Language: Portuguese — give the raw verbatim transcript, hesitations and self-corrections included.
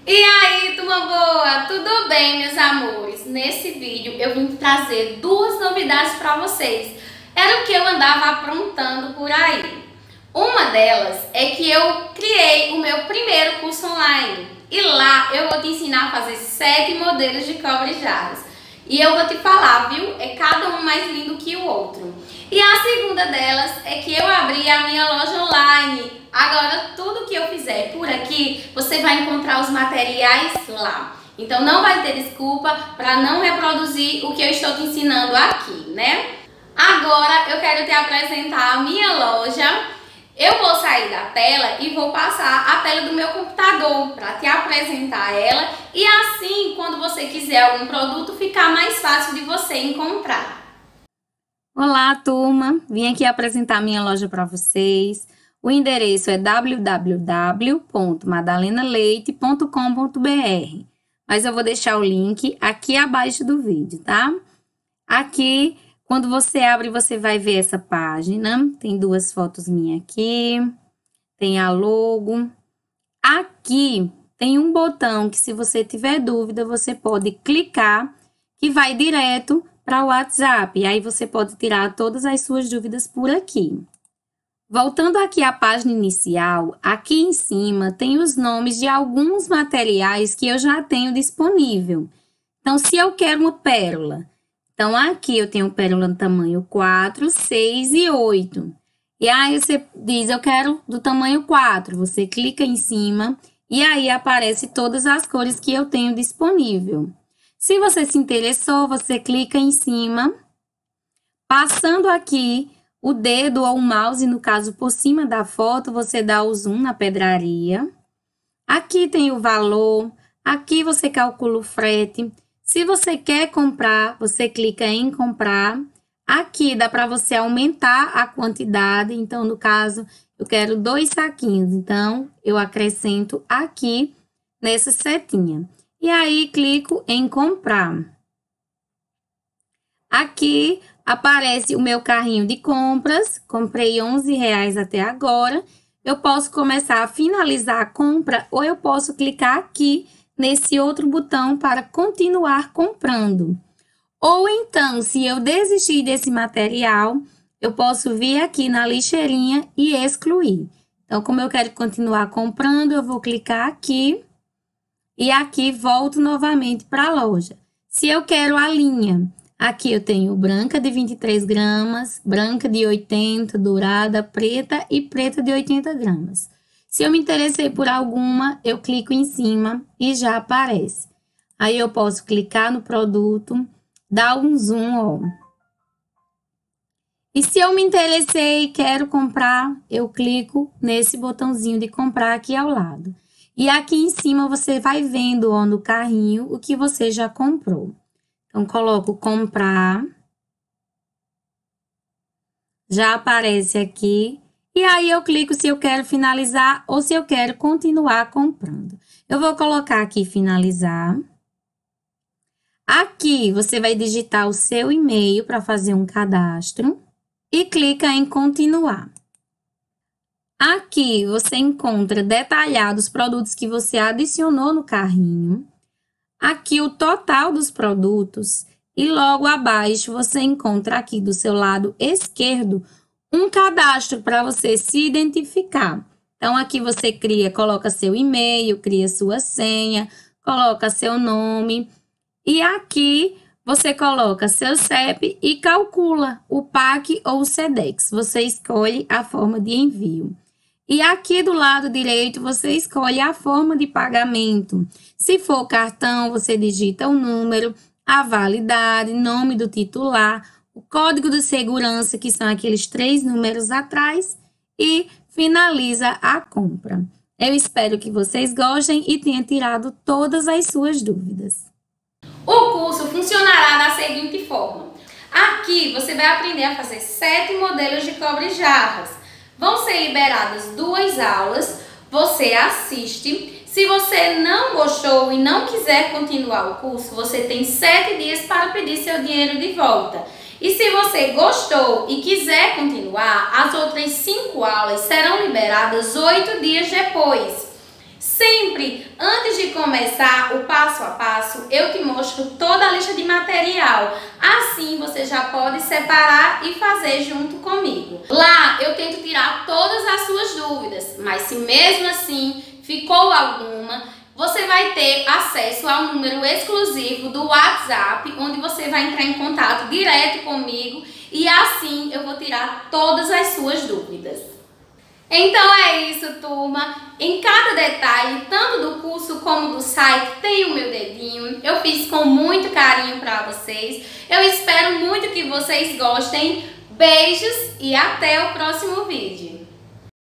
E aí, turma boa? Tudo bem, meus amores? Nesse vídeo eu vim trazer duas novidades para vocês. Era o que eu andava aprontando por aí. Uma delas é que eu criei o meu primeiro curso online. E lá eu vou te ensinar a fazer sete modelos de cobre jarras. E eu vou te falar, viu? É cada um mais lindo que o outro. E a segunda delas é que eu abri a minha loja online. Agora, tudo que eu fizer por aqui, você vai encontrar os materiais lá. Então, não vai ter desculpa para não reproduzir o que eu estou te ensinando aqui, né? Agora, eu quero te apresentar a minha loja. Eu vou sair da tela e vou passar a tela do meu computador para te apresentar ela. E assim, quando você quiser algum produto, ficar mais fácil de você encontrar. Olá, turma! Vim aqui apresentar a minha loja para vocês. O endereço é w w w ponto madalena leite ponto com ponto b r, mas eu vou deixar o link aqui abaixo do vídeo, tá? Aqui, quando você abre, você vai ver essa página. Tem duas fotos minhas aqui, tem a logo. Aqui tem um botão que, se você tiver dúvida, você pode clicar, que vai direto para o WhatsApp. E aí você pode tirar todas as suas dúvidas por aqui. Voltando aqui à página inicial, aqui em cima tem os nomes de alguns materiais que eu já tenho disponível. Então, se eu quero uma pérola, então aqui eu tenho pérola no tamanho quatro, seis e oito. E aí você diz, eu quero do tamanho quatro, você clica em cima e aí aparece todas as cores que eu tenho disponível. Se você se interessou, você clica em cima, passando aqui o dedo ou o mouse, no caso, por cima da foto, você dá o zoom na pedraria. Aqui tem o valor, aqui você calcula o frete. Se você quer comprar, você clica em comprar. Aqui dá para você aumentar a quantidade. Então, no caso, eu quero dois saquinhos. Então, eu acrescento aqui nessa setinha. E aí, clico em comprar. Aqui aparece o meu carrinho de compras. Comprei onze reais até agora. Eu posso começar a finalizar a compra ou eu posso clicar aqui nesse outro botão para continuar comprando. Ou então, se eu desistir desse material, eu posso vir aqui na lixeirinha e excluir. Então, como eu quero continuar comprando, eu vou clicar aqui e aqui volto novamente para a loja. Se eu quero a linha, aqui eu tenho branca de vinte e três gramas, branca de oitenta, dourada, preta e preta de oitenta gramas. Se eu me interessei por alguma, eu clico em cima e já aparece. Aí eu posso clicar no produto, dar um zoom, ó. E se eu me interessei e quero comprar, eu clico nesse botãozinho de comprar aqui ao lado. E aqui em cima você vai vendo, ó, no carrinho o que você já comprou. Então, coloco comprar. Já aparece aqui. E aí, eu clico se eu quero finalizar ou se eu quero continuar comprando. Eu vou colocar aqui finalizar. Aqui, você vai digitar o seu e-mail para fazer um cadastro. E clica em continuar. Aqui, você encontra detalhados os produtos que você adicionou no carrinho. Aqui o total dos produtos e logo abaixo você encontra aqui do seu lado esquerdo um cadastro para você se identificar. Então, aqui você cria, coloca seu e-mail, cria sua senha, coloca seu nome e aqui você coloca seu C E P e calcula o P A C ou o SEDEX. Você escolhe a forma de envio. E aqui do lado direito, você escolhe a forma de pagamento. Se for cartão, você digita o número, a validade, nome do titular, o código de segurança, que são aqueles três números atrás, e finaliza a compra. Eu espero que vocês gostem e tenham tirado todas as suas dúvidas. O curso funcionará da seguinte forma. Aqui você vai aprender a fazer sete modelos de cobre jarras. Vão ser liberadas duas aulas, você assiste. Se você não gostou e não quiser continuar o curso, você tem sete dias para pedir seu dinheiro de volta. E se você gostou e quiser continuar, as outras cinco aulas serão liberadas oito dias depois. Sempre, antes de começar o passo a passo, eu te mostro toda a lista de material. Assim você já pode separar e fazer junto comigo. Lá eu tento tirar todas as suas dúvidas, mas se mesmo assim ficou alguma, você vai ter acesso ao número exclusivo do WhatsApp, onde você vai entrar em contato direto comigo e assim eu vou tirar todas as suas dúvidas. Então é isso, turma. Em cada detalhe, tanto do curso como do site, tem o meu dedinho. Eu fiz com muito carinho para vocês. Eu espero muito que vocês gostem. Beijos e até o próximo vídeo.